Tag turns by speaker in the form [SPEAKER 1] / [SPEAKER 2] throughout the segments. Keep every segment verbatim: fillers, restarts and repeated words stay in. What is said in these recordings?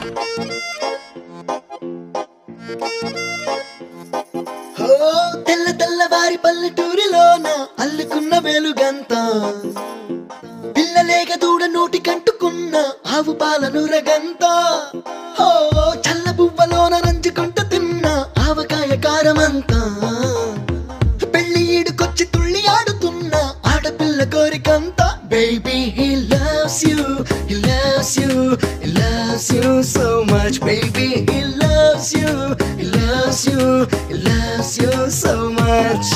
[SPEAKER 1] తెల్ల తెల్లవారి పల్లెటూరిలోన అల్లుకున్న వెలుగంత పిల్లలేక దూడ నోటి కంటుకున్న ఆవు పాలను రగంత చల్ల బువ్వలోన నంచుకుంటూ తిన్న ఆవకాయ కారమంతా పెళ్లి ఈడుకొచ్చి తుళ్ళి ఆడుతున్న ఆడపిల్ల కోరికంత baby he loves you he loves you he loves you so much baby he loves you he loves you he loves you so much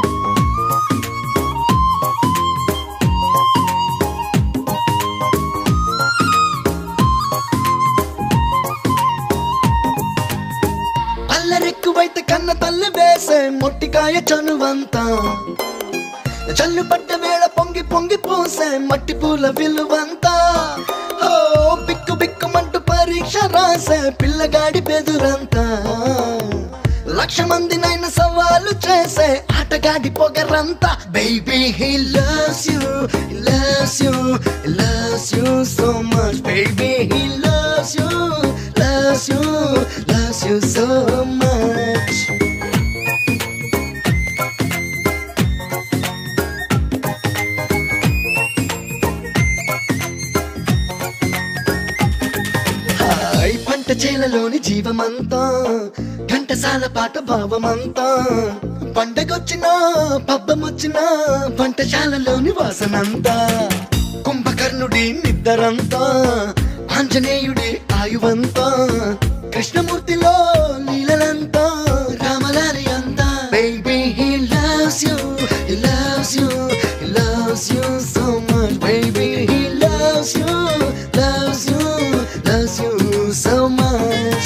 [SPEAKER 1] అల్లరెక్కువైతే కన్న తల్లి వేసే మొట్టికాయ చనువంతా జల్లు పడ్డ వేళ పొంగి పొంగి పోసే మట్టి పూల విలువంతా ఓ బిక్కు బిక్కుమంటూ పరీక్ష రాసే పిల్లగాడి బెదురంతా లక్ష మందినైనా సవాలు చేసే ఆటగాడి పొగరంతా baby he loves you he loves you he loves you so much baby he loves you loves you loves you so much పంట చేలలోని జీవమంతా ఘంటసాల పాట భావమంతా పండగొచ్చినా పబ్బమొచ్చినా వంటశాలలోని వాసనంతా కుంభకర్ణుడి నిద్దరంతా ఆంజనేయుడి ఆయువంతా కృష్ణమూర్తిలో లీలలంతా రామలారి అంతా baby he loves you he loves you he loves you so much baby he loves you loves you loves you so much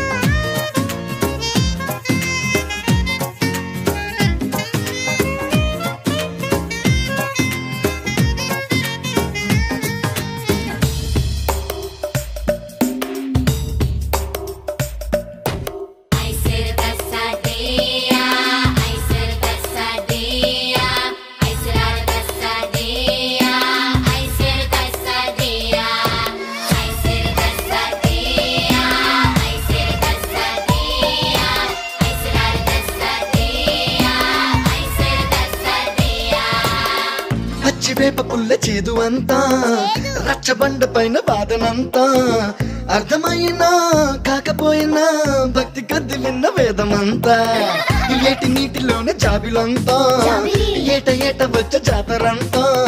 [SPEAKER 1] వేప పుల్ల చేదు అంతా రచ్చబండ పైన వాదనంతా అర్థమైనా కాకపోయినా భక్తి కద్ది విన్న వేదమంతా ఏటి నీటిలోనే జాబిలంతా ఏట ఏట వచ్చే జాతరంతా